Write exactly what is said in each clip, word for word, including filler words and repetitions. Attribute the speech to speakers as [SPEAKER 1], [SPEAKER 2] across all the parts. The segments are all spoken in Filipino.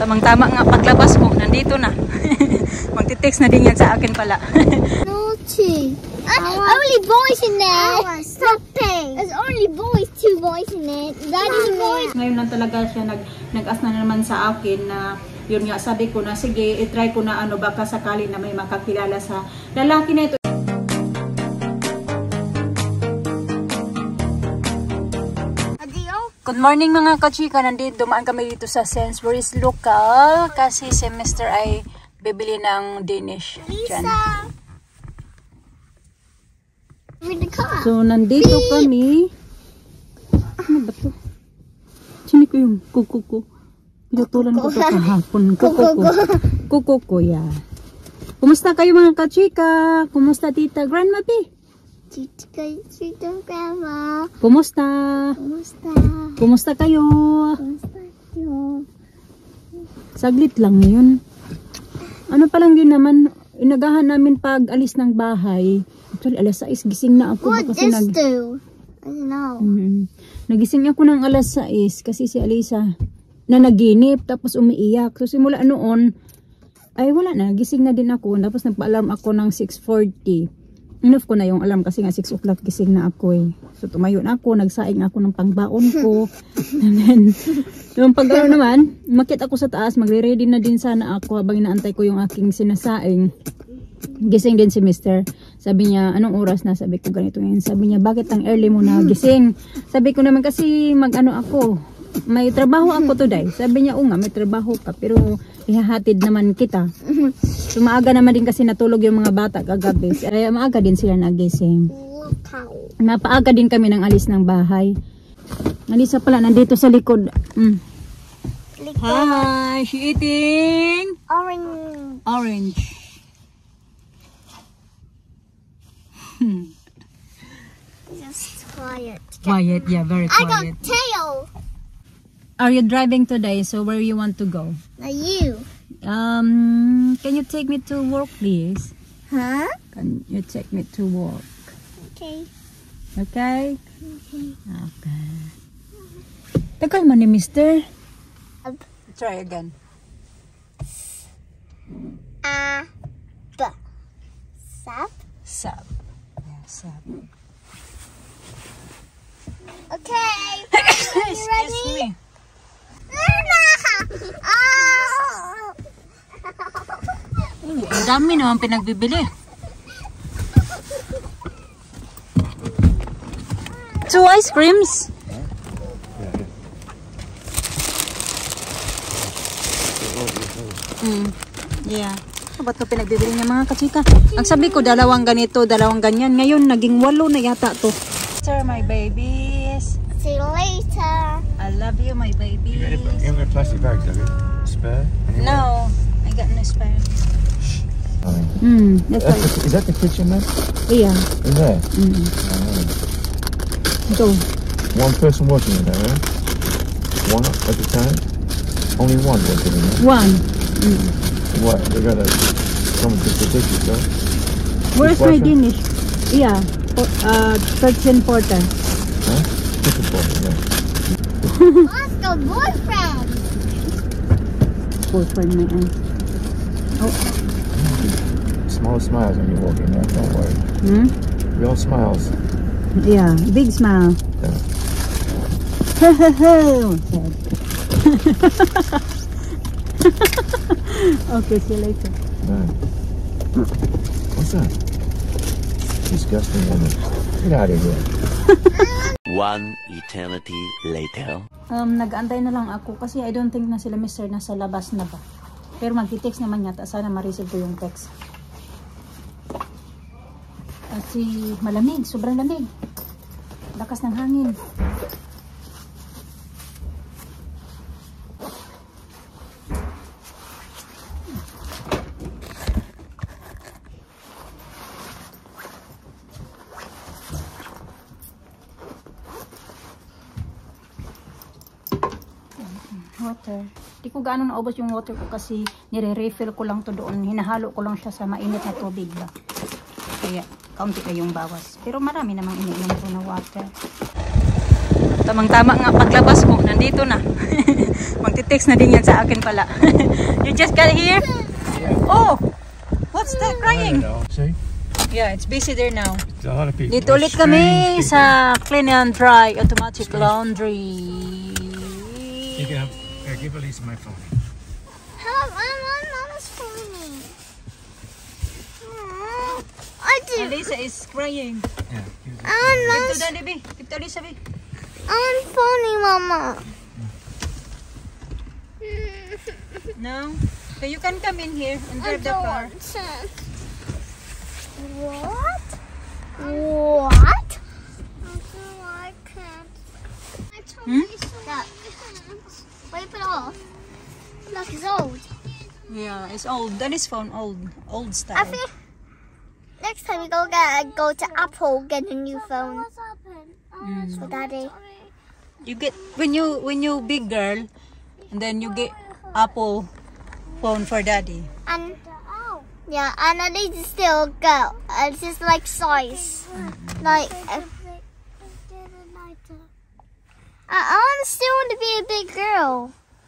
[SPEAKER 1] Tamang-tama nga paglabas ko, nandito na. Magti-text na din yan sa akin pala.
[SPEAKER 2] Naughty. Only boys in there. Stop it. There's only boys, two boys in there. Daddy's a boy.
[SPEAKER 1] Ngayon lang talaga siya nag nag-ask na naman sa akin na yun nga, sabi ko na sige, i-try ko na ano, baka sakali na may makakilala sa lalaki na ito. Good morning mga kachika, nandito dumaan kami dito sa Sainsbury's local kasi si Mister ay bibili ng Danish. Dyan. So nandito kami. Ano ba ito? Sini ko yung kuko ko. Pinutulan ko ito kahapon. Kuko ko. Kuko ko yan. Kumusta kayo mga kachika? Kumusta tita Grandma P?
[SPEAKER 2] Tita, tita Grandma.
[SPEAKER 1] Kumusta?
[SPEAKER 2] Kumusta?
[SPEAKER 1] Kumusta kayo?
[SPEAKER 2] Kumusta kayo?
[SPEAKER 1] Saglit lang yun. Ano pa lang din naman, inagahan namin pag alis ng bahay. Actually, alas sais, gising na ako.
[SPEAKER 2] What
[SPEAKER 1] kasi
[SPEAKER 2] is
[SPEAKER 1] nag...
[SPEAKER 2] do? I don't know.
[SPEAKER 1] Mm-hmm. Nagising ako ng alas sais kasi si Alisa na naginip tapos umiiyak. So simula noon, ay wala na, gising na din ako. Tapos nagpa-alarm ako ng six forty. Enough ko na yung alarm kasi nga six o'clock gising na ako eh. So tumayo na ako, nagsaing ako ng pangbaon ko. And then, yung pag-ano naman, makita ako sa taas, magre-ready na din sana ako habang inaantay ko yung aking sinasaing. Gising din si Mister. Sabi niya, anong oras na? Sabi ko ganito ngayon. Sabi niya, bakit ang early mo na gising? Sabi ko naman kasi mag-ano ako, may trabaho ako today. Sabi niya, o nga, may trabaho ka, pero ihahatid naman kita. So maaga naman din kasi natulog yung mga bata kagabi. Kaya maaga din sila nagising. Napaaga din kami ng alis ng bahay. Alisa pala, nandito sa likod. Mm. Hi, she eating?
[SPEAKER 2] Orange.
[SPEAKER 1] Orange.
[SPEAKER 2] Just quiet.
[SPEAKER 1] Quiet, yeah, very
[SPEAKER 2] I
[SPEAKER 1] quiet.
[SPEAKER 2] got tail.
[SPEAKER 1] Are you driving today? So where you want to go?
[SPEAKER 2] Now you.
[SPEAKER 1] Um, can you take me to work, please?
[SPEAKER 2] Huh?
[SPEAKER 1] Can you take me to work?
[SPEAKER 2] Okay.
[SPEAKER 1] Okay?
[SPEAKER 2] Okay.
[SPEAKER 1] Okay. Tagal mo ni Mister.
[SPEAKER 2] Up.
[SPEAKER 1] Try again.
[SPEAKER 2] Ah. B. Sap.
[SPEAKER 1] Sap. Yeah, sap.
[SPEAKER 2] Okay. Are you
[SPEAKER 1] Excuse
[SPEAKER 2] ready?
[SPEAKER 1] me. Ang dami naman pinagbibili. Two ice creams. Mm, yeah. Ano ba ito pinagbibili niya mga kachika? Ang sabi ko dalawang ganito, dalawang ganyan. Ngayon naging walo na yata to. Sir, my babies.
[SPEAKER 2] See you later.
[SPEAKER 1] I love you, my babies.
[SPEAKER 3] You haven't got plastic bags, have you? Spare? Anywhere?
[SPEAKER 1] No, I got no spare.
[SPEAKER 3] Oh.
[SPEAKER 1] Mm, that's
[SPEAKER 3] That's
[SPEAKER 1] right.
[SPEAKER 3] the, is that the kitchen then?
[SPEAKER 1] Yeah.
[SPEAKER 3] In there?
[SPEAKER 1] Mm.
[SPEAKER 3] Oh.
[SPEAKER 1] Go.
[SPEAKER 3] One person working in there, yeah? One at a time? Only one working in there?
[SPEAKER 1] One. Mm.
[SPEAKER 3] What? They gotta come to the dishes, though?
[SPEAKER 1] Where's my
[SPEAKER 3] Dishwasher?
[SPEAKER 1] Danish? Yeah. Po- Uh, Thirteen Porter.
[SPEAKER 3] Huh? Kitchen porter, yeah.
[SPEAKER 2] Let's go, boyfriend.
[SPEAKER 1] Boyfriend my aunt. Oh.
[SPEAKER 3] Small smiles when you walk in there, don't worry.
[SPEAKER 1] Hmm?
[SPEAKER 3] Real smiles.
[SPEAKER 1] Yeah. Big smile.
[SPEAKER 3] Yeah.
[SPEAKER 1] Okay, see you later.
[SPEAKER 3] No. What's that? Disgusting woman. Get out of here.
[SPEAKER 4] One eternity later.
[SPEAKER 1] Um, nag-aantay na lang ako kasi I don't think na sila Mister nasa labas na ba. Pero magti-text naman yata. Sana ma-receive ko yung text. Kasi malamig. Sobrang lamig. Lakas ng hangin. Water. Di ko gaano naubos yung water ko kasi nire-refill ko lang to doon. Hinahalo ko lang siya sa mainit na tubig ba. Kaya kaunti na yung bawas. Pero marami namang iniinom ko na water. Tamang-tama nga paglabas ko, nandito na. Magti-text na din yan sa akin pala. You just got here? Oh! What's that crying?
[SPEAKER 3] See?
[SPEAKER 1] Yeah, it's busy there now.
[SPEAKER 3] A lot of people.
[SPEAKER 1] Dito ulit kami sa Clean and Dry Automatic Laundry.
[SPEAKER 3] You can have, here, give Elisa my phone.
[SPEAKER 2] Help, I'm on Mama's phone. I do.
[SPEAKER 1] Elisa is crying.
[SPEAKER 3] Yeah. use it.
[SPEAKER 2] I'm
[SPEAKER 1] Give to
[SPEAKER 2] on,
[SPEAKER 1] Daddy B. Give to Elisa B.
[SPEAKER 2] I'm phoning Mama.
[SPEAKER 1] No? So you can come in here and
[SPEAKER 2] I
[SPEAKER 1] drive the
[SPEAKER 2] don't
[SPEAKER 1] car.
[SPEAKER 2] want to. What? What? I don't like it. I told
[SPEAKER 1] Hmm?
[SPEAKER 2] you so. Look. Wipe it off. Look, it's old.
[SPEAKER 1] Yeah, it's old. Daddy's phone old. Old
[SPEAKER 2] I
[SPEAKER 1] style.
[SPEAKER 2] think next time we go get go to Apple, get a new phone
[SPEAKER 1] Mm.
[SPEAKER 2] for Daddy.
[SPEAKER 1] You get when you when you big girl, and then you get Apple phone for Daddy.
[SPEAKER 2] And yeah, and I need to still go. It's just like size, like. Uh, I, I want to still want to be a big girl.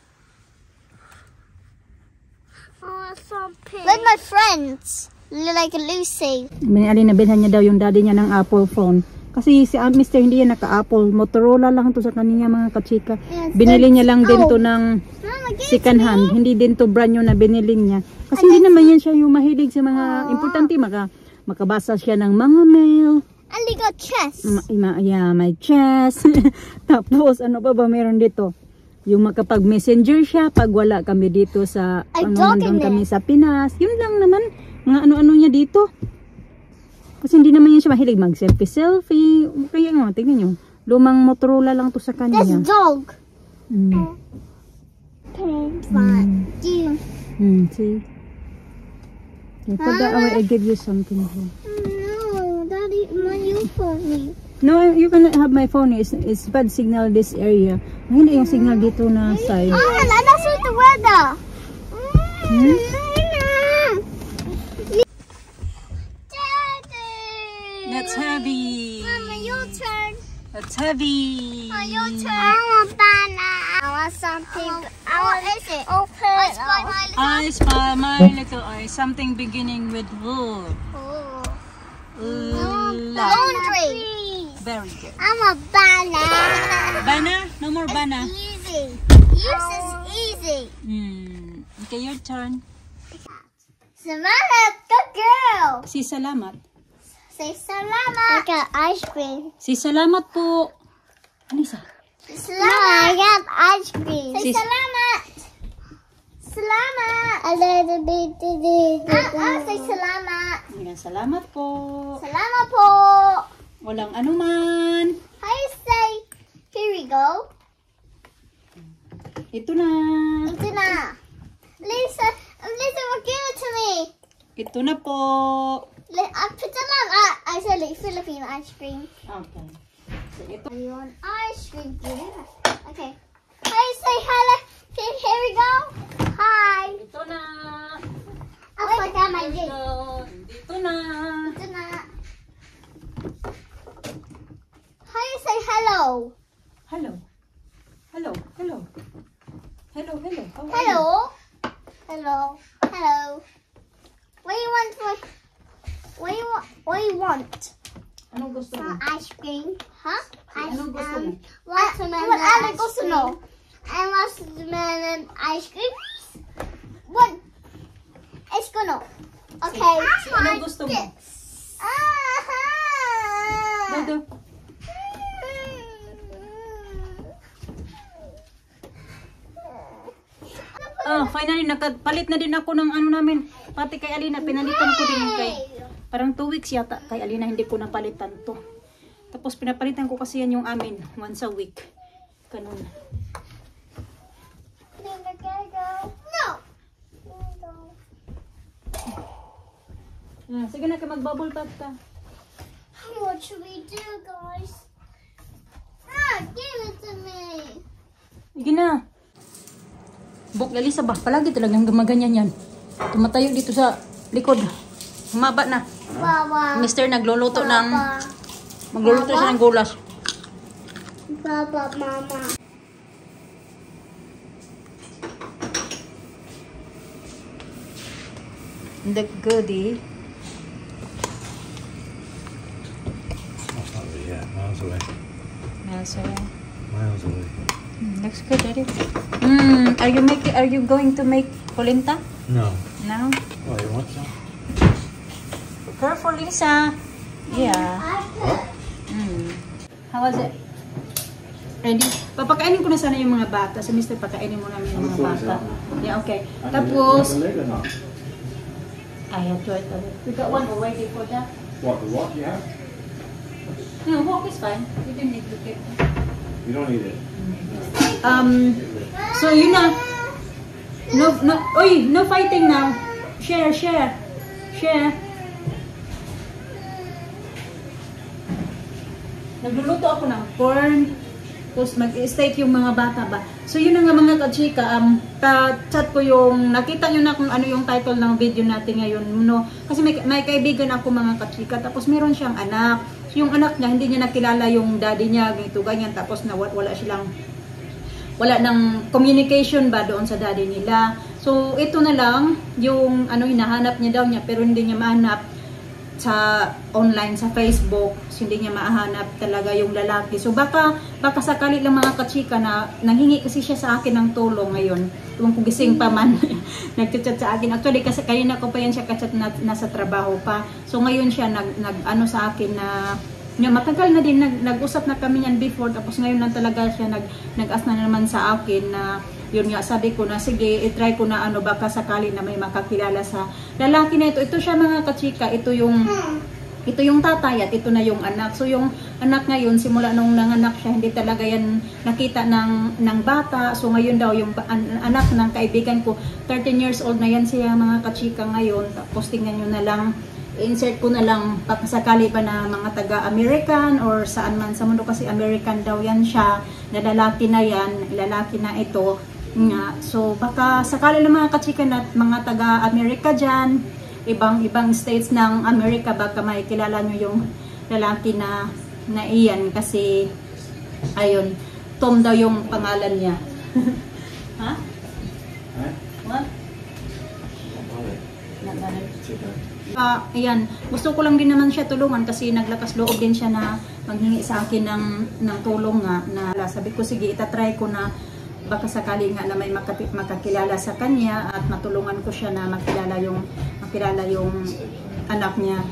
[SPEAKER 2] Like my friends, like Lucy.
[SPEAKER 1] Binali na bilhan niya daw yung daddy niya ng Apple phone. Kasi si uh, Mister hindi yan naka-Apple. Motorola lang to sa kaniya mga kachika.
[SPEAKER 2] Yes,
[SPEAKER 1] Binili niya lang din to
[SPEAKER 2] oh.
[SPEAKER 1] ng
[SPEAKER 2] Mama, give it
[SPEAKER 1] second
[SPEAKER 2] to
[SPEAKER 1] hand.
[SPEAKER 2] me.
[SPEAKER 1] Hindi din to brand new na binili niya. Kasi hindi naman yan siya yung mahilig sa mga importante. Maka, makabasa siya ng mga mail.
[SPEAKER 2] And they got chess.
[SPEAKER 1] Ma, ma, yeah, may chess. Tapos ano pa ba meron dito? Yung makapag-messenger siya pag wala kami dito sa
[SPEAKER 2] Ay,
[SPEAKER 1] pag
[SPEAKER 2] dog
[SPEAKER 1] nandun
[SPEAKER 2] in
[SPEAKER 1] kami
[SPEAKER 2] there.
[SPEAKER 1] sa Pinas. Yun lang naman. Mga ano-ano niya dito. Kasi hindi naman yan siya mahilig mag-selfie-selfie. Kaya nga, tingnan nyo. Lumang Motorola lang to sa
[SPEAKER 2] That's
[SPEAKER 1] kanya.
[SPEAKER 2] dog.
[SPEAKER 1] Mm.
[SPEAKER 2] Fine. Do you?
[SPEAKER 1] Mm, see? Yeah, pag away, I give you something here.
[SPEAKER 2] No, Daddy, my you phone me.
[SPEAKER 1] No, you can have my phone. It's, it's bad signal this area. Hindi yung signal dito na side.
[SPEAKER 2] Oh, and that's with the weather.
[SPEAKER 1] Hmm?
[SPEAKER 2] Daddy.
[SPEAKER 1] That's heavy.
[SPEAKER 2] Mama, your turn.
[SPEAKER 1] That's heavy.
[SPEAKER 2] Oh, your turn. I want banana. I want something. I want, what is it? Open. I spy my little.
[SPEAKER 1] I spy my little eye. Something beginning with wool.
[SPEAKER 2] Oh.
[SPEAKER 1] La.
[SPEAKER 2] Laundry.
[SPEAKER 1] Very good.
[SPEAKER 2] I'm a banana.
[SPEAKER 1] Bana? No more bana.
[SPEAKER 2] Easy. Use is easy.
[SPEAKER 1] Hmm. Okay, your turn.
[SPEAKER 2] Samantha, good girl.
[SPEAKER 1] Si Salamat.
[SPEAKER 2] Say salamat. I got ice cream.
[SPEAKER 1] Si Salamat po. Ano isa?
[SPEAKER 2] Salamat. I got ice cream. Say
[SPEAKER 1] Sis-
[SPEAKER 2] salamat. Salamat. A little bit. Ah, ah, say salamat.
[SPEAKER 1] Ayan, salamat po.
[SPEAKER 2] Salamat po.
[SPEAKER 1] Walang anuman.
[SPEAKER 2] How you say? Here we go.
[SPEAKER 1] Ito na.
[SPEAKER 2] Ito na. Lisa, Lisa, give it to me.
[SPEAKER 1] Ito na po.
[SPEAKER 2] Li- I put it on. I, I said like Philippine ice cream.
[SPEAKER 1] Okay. So, ito.
[SPEAKER 2] You want ice cream? Okay. How you say hello? Here, here we go. Hi.
[SPEAKER 1] Ito na.
[SPEAKER 2] I'll put down my dick.
[SPEAKER 1] So, dito na.
[SPEAKER 2] Ito na. How you say hello?
[SPEAKER 1] Hello. Hello. Hello. Hello. Hello. How are
[SPEAKER 2] Hello.
[SPEAKER 1] you?
[SPEAKER 2] Hello. Hello. What do you want for? What do you want? What do you want?
[SPEAKER 1] Anong gusto mo?
[SPEAKER 2] Some ice cream. Huh? Ice
[SPEAKER 1] Anong gusto mo?
[SPEAKER 2] um, watermelon. What ano gusto mo? And watermelon ice cream. What? It's gonna. Okay.
[SPEAKER 1] Anong gusto mo?
[SPEAKER 2] Ah.
[SPEAKER 1] Dodo. Oh, finally, nakapalit na din ako ng ano namin. Pati kay Alina, pinalitan ko din yung kay... Parang two weeks yata kay Alina, hindi ko napalitan to. Tapos pinapalitan ko kasi yan yung amin, once a week. Ganun.
[SPEAKER 2] No.
[SPEAKER 1] Ah, sige na, mag-bubble bath ka.
[SPEAKER 2] What should we do, guys? Ah, give it to me.
[SPEAKER 1] Sige na. Buk, Elisa ba? Palagi talagang gumaganyan yan. Tumatayo dito sa likod. Humaba na.
[SPEAKER 2] Baba.
[SPEAKER 1] Mister nagluluto ng...
[SPEAKER 2] Baba.
[SPEAKER 1] Magluluto siya ng gulas.
[SPEAKER 2] Baba, mama.
[SPEAKER 1] the goodie.
[SPEAKER 3] That's not really yet. Miles away.
[SPEAKER 1] Miles away.
[SPEAKER 3] Miles away.
[SPEAKER 1] Mm, looks good, Daddy. Mm, are you making? Are you going to make polenta?
[SPEAKER 3] No.
[SPEAKER 1] No.
[SPEAKER 3] Oh, you want some?
[SPEAKER 1] Careful, Lisa. Yeah.
[SPEAKER 3] What?
[SPEAKER 1] Mm. How was it? Ready? Papakainin ko na sana yung mga bata. So, Mister, pakainin mo namin yung mga bata. Yeah, okay. Tapos, I have to it. We got one already for that.
[SPEAKER 3] What, the what you have?
[SPEAKER 1] No, walk is fine. You don't need to get it.
[SPEAKER 3] You don't need it.
[SPEAKER 1] Um, so yun na. No, no, oy, no fighting now. Share, share, share. Nagluluto ako ng corn. Tapos mag-state yung mga bata ba. So yun na nga mga kachika, um, ka-chat ko yung, nakita nyo na kung ano yung title ng video natin ngayon, no? Kasi may, may kaibigan ako mga kachika, tapos meron siyang anak. So yung anak niya, hindi niya nakilala yung daddy niya, ganito, ganyan, tapos na, wala silang, wala ng communication ba doon sa daddy nila. So ito na lang, yung ano, hinahanap niya daw niya, pero hindi niya mahanap sa online, sa Facebook. So, hindi niya mahanap talaga yung lalaki. So baka baka sakali lang mga kachika na nanghingi kasi siya sa akin ng tulong ngayon. Kung gising pa man nagchat-chat sa akin. Actually kasi kayo na ko pa yan siya kachat na nasa trabaho pa. So ngayon siya nag, nag ano sa akin na nga matagal na din nag, nag-usap na kami niyan before, tapos ngayon lang talaga siya nag nag-ask na naman sa akin na yun nga, sabi ko na sige, i-try ko na ano, baka sakali na may makakilala sa lalaki na ito. Ito siya mga kachika, ito yung ito yung tatay at ito na yung anak. So yung anak ngayon, simula nung nanganak siya, hindi talaga yan nakita ng, ng bata. So ngayon daw yung an, anak ng kaibigan ko, thirteen years old na yan siya mga kachika ngayon. Tapos tingnan nyo na lang, insert ko na lang pakasakali pa na mga taga-American or saan man sa mundo, kasi American daw yan siya, na lalaki na yan, lalaki na ito nga. So baka sakali ng mga kachika na mga taga-America dyan, ibang ibang states ng America, baka may kilala nyo yung lalaki na na iyan, kasi ayun, Tom daw yung pangalan niya. Ha? What? Uh, ayan, gusto ko lang din naman siya tulungan kasi naglakas loob din siya na maghingi sa akin ng, ng tulong nga, na sabi ko sige, itatry ko na baka sakali nga na may makakilala sa kanya at matulungan ko siya na makilala yung makilala yung anak niya,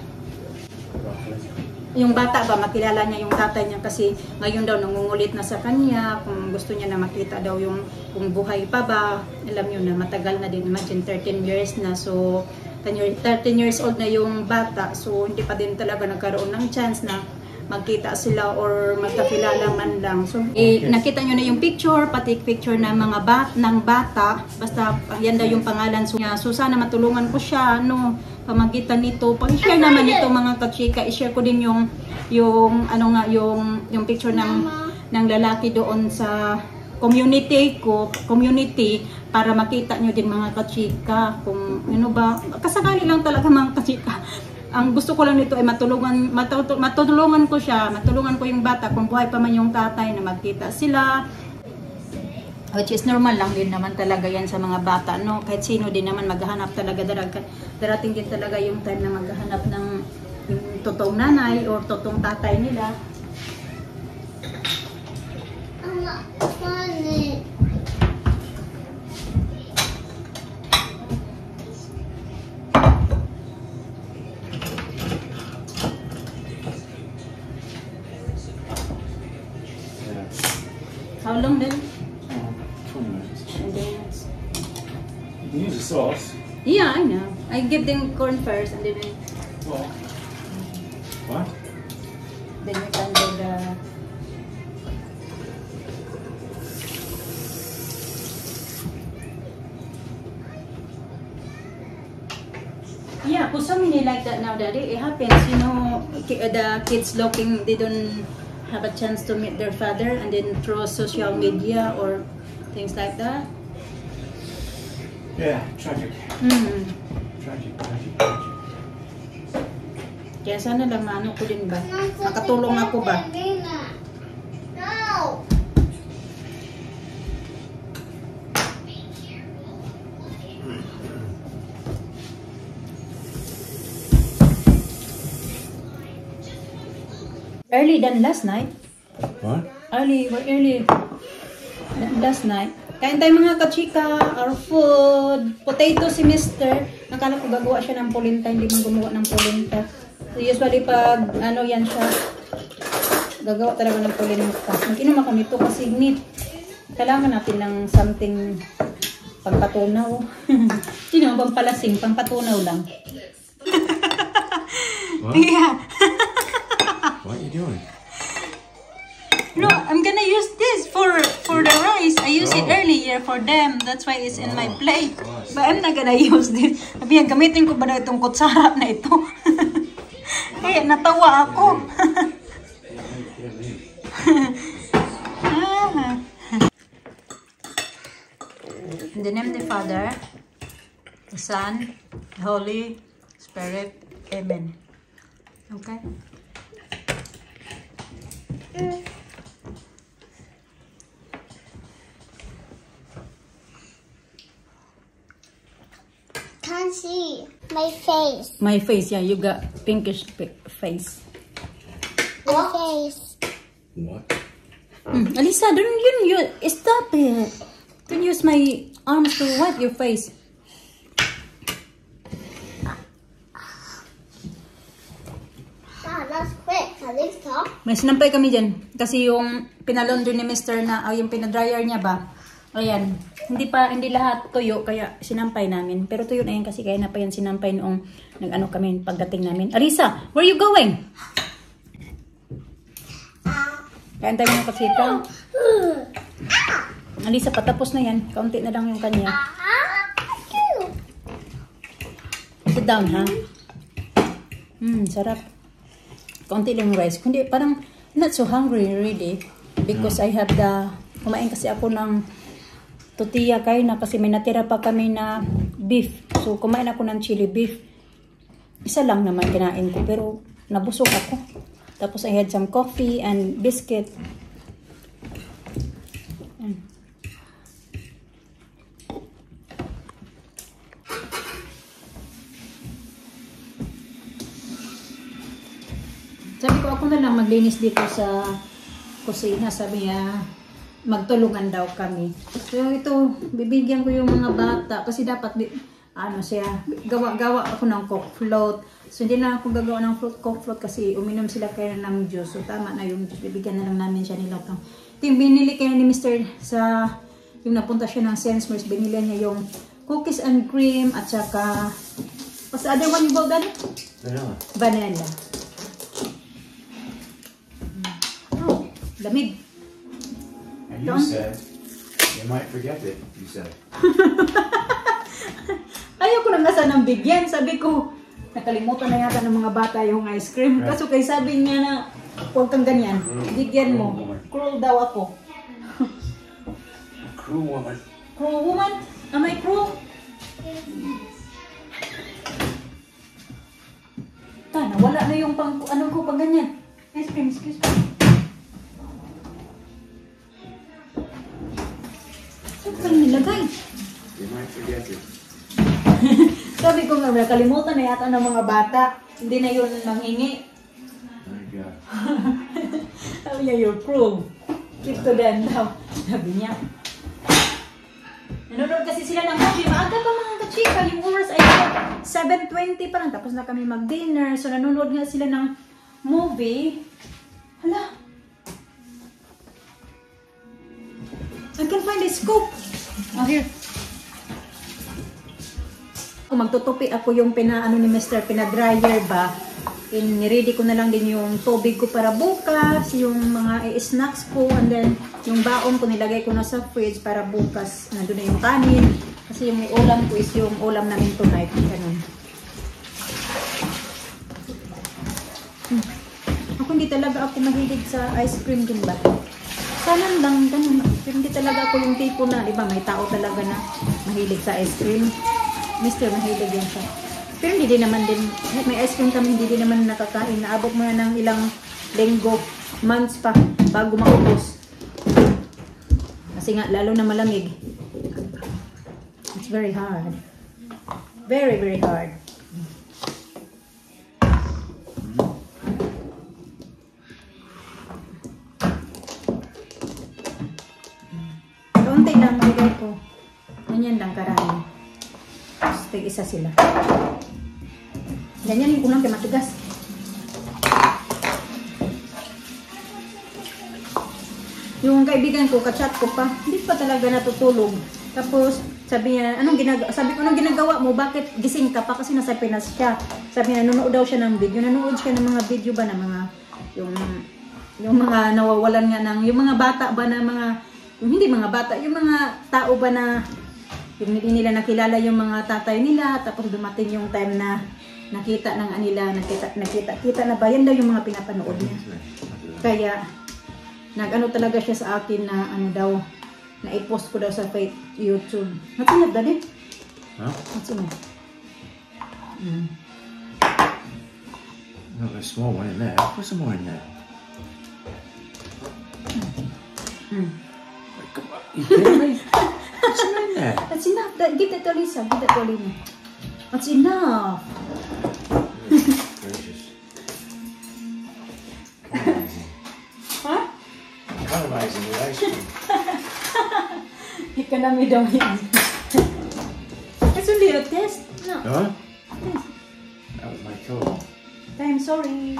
[SPEAKER 1] yung bata ba, makilala niya yung tatay niya, kasi ngayon daw nangungulit na sa kanya kung gusto niya na makita daw yung kung buhay pa ba. Alam niyo na matagal na din, imagine thirteen years na, so thirteen years old na yung bata, so hindi pa din talaga nagkaroon ng chance na magkita sila or magkakilala man lang. So eh, nakita nyo na yung picture, pati picture ng mga bat ng bata, basta yan daw yung pangalan. So, so sana matulungan ko siya, no, pamagitan nito. Pag-share naman ito mga kachika, i-share ko din yung yung ano nga yung yung picture ng ng lalaki doon sa community ko, community, para makita nyo din mga kachika kung ano ba, kasakali lang talaga mga kachika. Ang gusto ko lang nito ay matulungan, matulungan ko siya, matulungan ko yung bata kung buhay pa man yung tatay, na magkita sila. Which is normal lang din naman talaga yan sa mga bata, no? Kahit sino din naman maghahanap talaga, darating din talaga yung time na maghahanap ng yung totoong nanay or totoong tatay nila.
[SPEAKER 2] Funny.
[SPEAKER 1] How long then?
[SPEAKER 3] Oh, twenty minutes.
[SPEAKER 1] twenty minutes.
[SPEAKER 3] You can use the sauce.
[SPEAKER 1] Yeah, I know. I give them corn first and then
[SPEAKER 3] Well, what?
[SPEAKER 1] then we can do the yeah, for so many like that now, Daddy. It happens, you know, ki- the kids looking, they don't have a chance to meet their father, and then through social media or things like that.
[SPEAKER 3] Yeah, tragic.
[SPEAKER 1] Mm.
[SPEAKER 3] Tragic, tragic, tragic.
[SPEAKER 1] Kaya sana lang maano ko din ba? Makatulong ako ba?
[SPEAKER 2] No.
[SPEAKER 1] early than last night.
[SPEAKER 3] What?
[SPEAKER 1] Early, we're early than last night. Kain tayo mga kachika, our food. Potato si mister. Nakala ko gagawa siya ng polenta, hindi man gumawa ng polenta. So usually pag ano yan siya, gagawa talaga ng polenta. Mag-inom ako nito kasi neat. Kailangan natin ng something pangpatunaw. Hindi naman bang palasing, pangpatunaw lang.
[SPEAKER 3] What?
[SPEAKER 1] Yeah.
[SPEAKER 3] What are you doing?
[SPEAKER 1] No, I'm gonna use this for for the rice. I used it
[SPEAKER 3] Oh.
[SPEAKER 1] earlier for them. That's why it's in my plate. But I'm not gonna use this. Sabi yan, gamitin ko ba daw itong kutsara na ito? Kaya natawa ako. Ah. In the name of the Father, the Son, the Holy Spirit. Amen. Okay?
[SPEAKER 2] Can't see my face.
[SPEAKER 1] My face, yeah, you got pinkish pi- face.
[SPEAKER 2] My face.
[SPEAKER 3] What?
[SPEAKER 1] Mm, Alisa, don't you, you stop it. Don't use my arms to wipe your face.
[SPEAKER 2] Ah, that's quick. At least talk.
[SPEAKER 1] May sinampay kami dyan. Kasi yung pinalondry ni mister na, ay yung pinadryer niya ba, ayan, hindi pa, hindi lahat tuyo, kaya sinampay namin. Pero tuyo na yan kasi kaya na pa yan sinampay noong nag-ano kami pagdating namin. Alisa, where you going? Kain tayo mga kasita. Alisa, patapos na yan. Kaunti na lang yung kanya. Sit down, ha? Hmm, sarap. Kaunti lang yung rice. Kundi parang not so hungry really. Because I have the, kumain kasi ako ng tortilla kay na kasi may natira pa kami na beef. So, kumain ako ng chili beef. Isa lang naman kinain ko. Pero, nabusog ako. Tapos, I had some coffee and biscuit. Ayan. Sabi ko, ako na lang maglinis dito sa kusina. Sabi niya, magtulungan daw kami. So ito, bibigyan ko yung mga bata kasi dapat ano siya, gawa-gawa ako ng coke float. So hindi na ako gagawa ng fruit coke float kasi uminom sila kaya ng juice. So tama na yung juice, bibigyan na lang namin siya nila ito. Ito yung binili kaya ni mister sa yung napunta siya ng Sainsbury's, binili niya yung cookies and cream at saka what's the other one you bought that?
[SPEAKER 3] Vanilla.
[SPEAKER 1] Vanilla. Oh, lamig.
[SPEAKER 3] And you
[SPEAKER 1] Don't-
[SPEAKER 3] said you might forget it. You said.
[SPEAKER 1] Ayaw ko na nga sanang bigyan. Sabi ko, nakalimutan na yata ng mga bata yung ice cream.
[SPEAKER 3] Right.
[SPEAKER 1] Kaso kay sabi niya na, huwag kang ganyan. Bigyan mo. Cruel daw ako.
[SPEAKER 3] Cruel woman.
[SPEAKER 1] Cruel woman? Am I cruel? Ah, nawala na yung pang, ano ko, pang ganyan. Ice cream, excuse me. Saan ko nilagay?
[SPEAKER 3] You might forget it.
[SPEAKER 1] Sabi ko nga, nakalimutan na yata ng mga bata. Hindi na yun manghingi.
[SPEAKER 3] My God.
[SPEAKER 1] Sabi niya, you're cruel. Keep to them daw. Sabi niya. Nanonood kasi sila ng movie. Maaga pa mga kachika. Yung oras ay seven twenty pa lang. Tapos na kami mag-dinner. So nanonood nga sila ng movie. Hala. I can find a scoop. Oh, here. Magtutupi ako yung pinaano ni mister pina-dryer ba. In, ready ko na lang din yung tubig ko para bukas, yung mga snacks ko, and then yung baon ko nilagay ko na sa fridge para bukas. Nandun na yung kanin. Kasi yung ulam ko is yung ulam namin tonight. Ganun. Hmm. Ako hindi talaga ako mahilig sa ice cream din ba? Sana lang, ganun. Pero hindi talaga ako yung tipo na, di ba, may tao talaga na mahilig sa ice cream. mister mahilig yan siya. Pero hindi din naman din, may ice cream kami, hindi din naman nakakain. Naabot mo na ng ilang linggo, months pa, bago maubos. Kasi nga, lalo na malamig. It's very hard. Very, very hard. Ganyan lang karami. Tapos tig-isa sila. Ganyan yung ulang kay matigas. Yung kaibigan ko, kachat ko pa, hindi pa talaga natutulog. Tapos, sabi niya, anong ginagawa? Sabi ko, anong ginagawa mo? Bakit gising ka pa? Kasi nasa Pinas siya. Sabi niya, nanonood daw siya ng video. Nanonood siya ng mga video ba na mga, yung, yung mga nawawalan nga ng, yung mga bata ba na mga, yung hindi mga bata, yung mga tao ba na, yung hindi nila nakilala yung mga tatay nila. Tapos dumating yung time na nakita ng anila, nakita, nakita, kita na ba? Yan daw yung mga pinapanood niya. Kaya, nag-ano talaga siya sa akin na ano daw, na i-post ko daw sa YouTube. Matsinap dali?
[SPEAKER 3] Huh?
[SPEAKER 1] Matsinap. Mm.
[SPEAKER 3] No, there's a small one in there. Put some more in there.
[SPEAKER 1] Mm.
[SPEAKER 3] Come on. You kidding me? Put some in there.
[SPEAKER 1] That's enough. That, give that to Lisa. Give that to Lisa. That's enough.
[SPEAKER 3] Gracious.
[SPEAKER 1] Huh?
[SPEAKER 3] Caramelizing with ice cream.
[SPEAKER 1] Economy daw yan. It's only a test. No.
[SPEAKER 3] Huh? That was my call.
[SPEAKER 1] I'm sorry.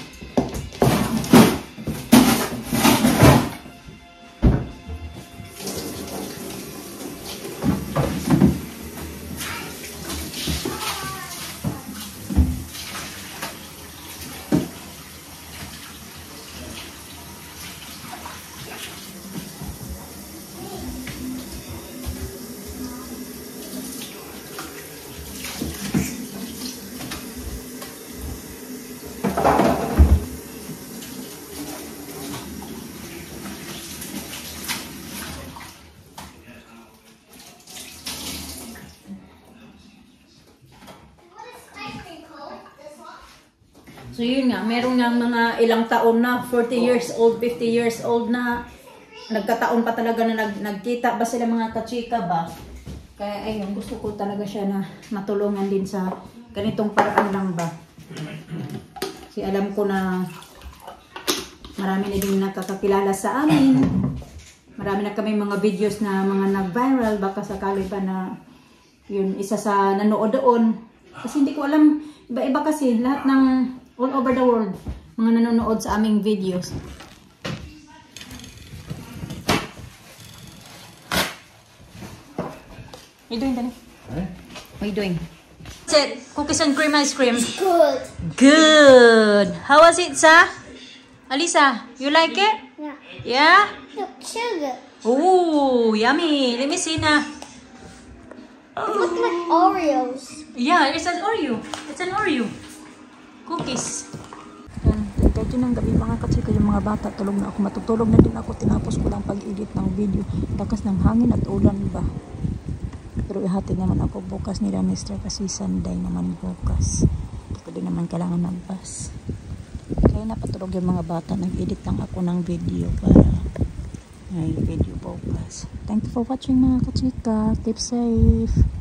[SPEAKER 1] So yun nga, meron nga mga ilang taon na, forty years old, fifty years old na, nagkataon pa talaga na nag, nagkita ba sila mga kachika ba? Kaya ayun, gusto ko talaga siya na matulungan din sa ganitong paraan lang ba. Kasi alam ko na marami na din nakakakilala sa amin. Marami na kami mga videos na mga nag-viral, baka sakali pa na yun, isa sa nanood doon. Kasi hindi ko alam, iba-iba kasi lahat ng all over the world, mga nanonood sa aming videos. What are you doing, Danny?
[SPEAKER 3] Eh?
[SPEAKER 1] What are you doing? What's it? Cookies and cream ice cream.
[SPEAKER 2] Good.
[SPEAKER 1] Good. How was it, Sa? Alisa, you like it?
[SPEAKER 2] Yeah.
[SPEAKER 1] Yeah?
[SPEAKER 2] Look, sugar.
[SPEAKER 1] Ooh, yummy. Let me see na.
[SPEAKER 2] It looks like Oreos.
[SPEAKER 1] Yeah, it's an Oreo. It's an Oreo. Cookies. Yan, kahit yun ang gabi mga katsika, yung mga bata, tulog na ako. Matutulog na din ako. Tinapos ko lang pag-edit ng video. Lakas ng hangin at ulan ba. Pero ihatid naman ako bukas nila mister kasi Sunday naman bukas. Hindi ko din naman kailangan ng bus. Kaya napatulog yung mga bata. Nag-edit lang ako ng video para may video bukas. Thank you for watching mga katsika. Keep safe.